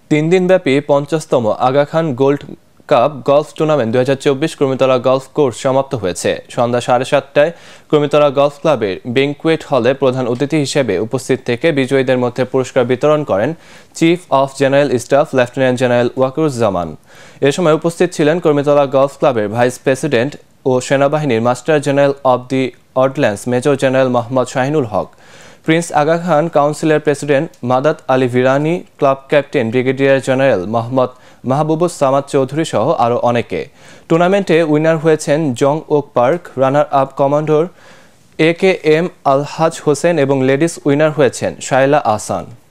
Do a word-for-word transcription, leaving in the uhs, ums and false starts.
তিন দিনব্যাপী পঞ্চাশতম Aga Khan gold cup golf tournament দুই হাজার চব্বিশ কুর্মিতলা গলফ কোর্স সমাপ্ত হয়েছে। সন্ধ্যা সাড়ে সাতটায় কুর্মিতলা গলফ ক্লাবের ব্যাংকুয়েট হলে প্রধান অতিথি হিসেবে উপস্থিত থেকে বিজয়ীদের মধ্যে পুরস্কার বিতরণ করেন chief of general staff lieutenant general Wakeruzzaman. এ সময় উপস্থিত ছিলেন কুর্মিতলা গলফ ক্লাবের ভাইস প্রেসিডেন্ট ও সেনাবাহিনীর master general of the ordnance major general Mohammad Shahinul Haque, prince Aga Khan কাউন্সিলের president Madat Ali Virani, club captain brigadier general Mohammad Mahbubus Samad Chowdhury সহ আরও অনেকে। টুর্নামেন্টে উইনার হয়েছেন Jung Ok Park, runner up commander A K M Alhaj Hossain এবং লেডিস উইনার হয়েছেন শায়লা আহসান।